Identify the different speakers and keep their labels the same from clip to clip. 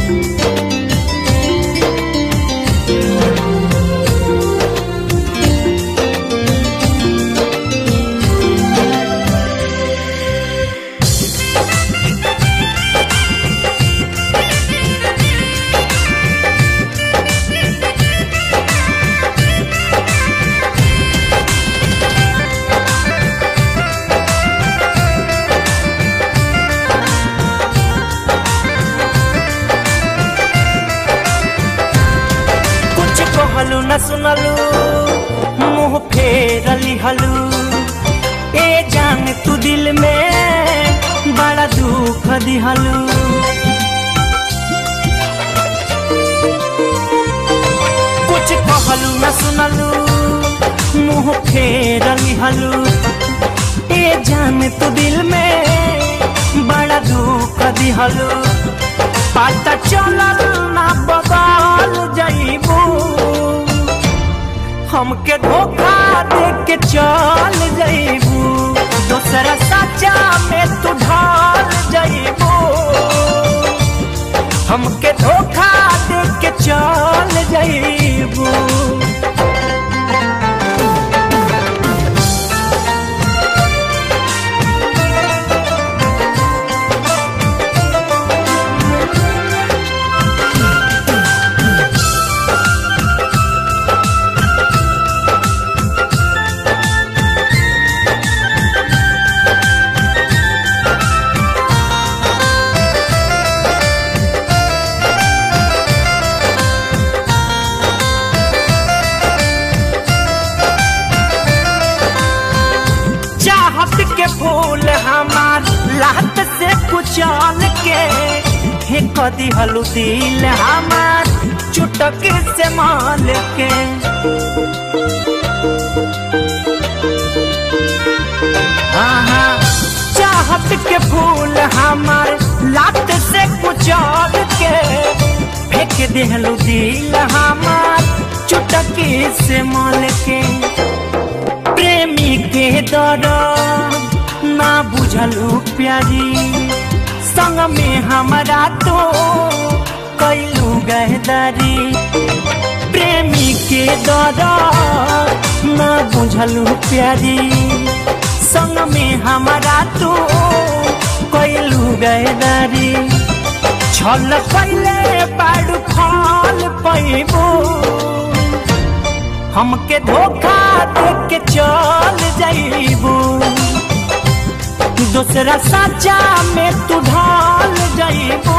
Speaker 1: न सुनलू मुँह फेरली हलू ए जान तू दिल में बड़ा दुख दिहलू। कुछ कहलू न सुनलू मुँह फेरली हलू ए जान तू दिल में बड़ा दुख दिहलू। पता चलल ना बदल जाइबू हमके धोखा दे के चल जाइबू दूसरा सच्चा में तू ढल जाइबू हमके धोखा दे के चल जाइबू। के फूल हमार लात से कुचल के हे कदी हलू दिल हमार चुटक से माल के। हाँ चाहत के फूल हमार लात से कुचल के फेंक देहलू दिल हमार चुटक से माल के। प्रेमी के दर्द ना बुझलू प्यारी संग में हमारा तो कैलू गहदारी। प्रेमी के दर्द ना बुझलू प्यारी संग में हमारा तो कैलू गहदारी। छल कैले बाड़ू फल पैबू हमके धोखा दे के चल जाइबू दूसरा सच्चा में तू ढल जाइबू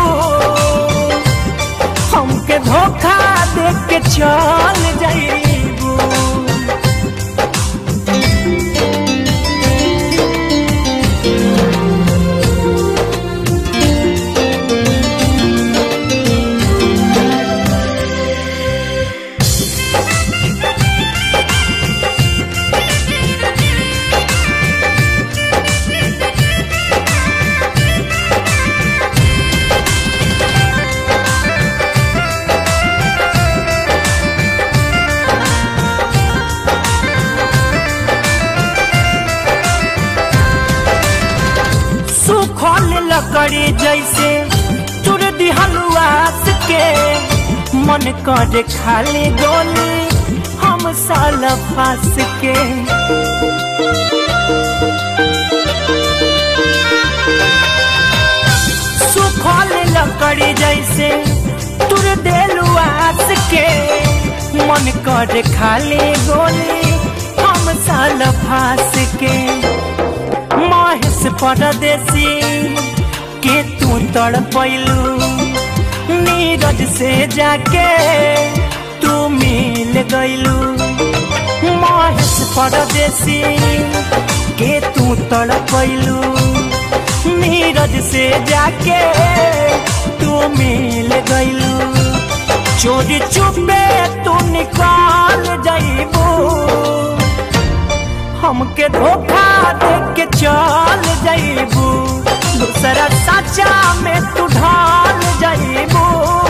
Speaker 1: हमके धोखा दे के चल जाइबू। सुखल लकड़ी जैसे तुर दिहलुआस के मन करे खाली गोली हम साल फास के। सुखल लकड़ी जैसे तुर दिलुआस के मन करे खाली गोली हम साल फास के। महेश परदेसी के तू तड़पैलू नीरज से जाके तू मिल गईलू। महेश परदेसी के तू तड़पैलू नीरज से जाके तू मिल गईलू। चोरी चुपे तू निकाल जाइबू हमके धोखा दे के चल जाइबू दूसरा सच्चा में तू ढल जाइबू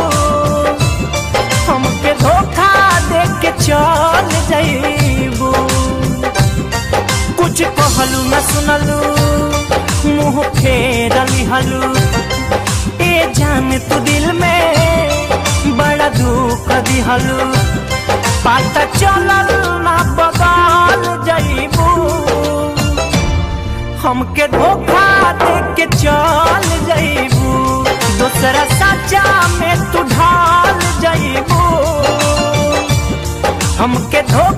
Speaker 1: हमके धोखा दे के चल जाइबू। कुछ कहलू न सुनलू मुँह फेरली हलू ए जान तू दिल में दिहलू पता चलल ना बदल जइबू हमके धोखा दे के चल जइबू दूसरा साचा में तू ढाल जइबू हमके धोखा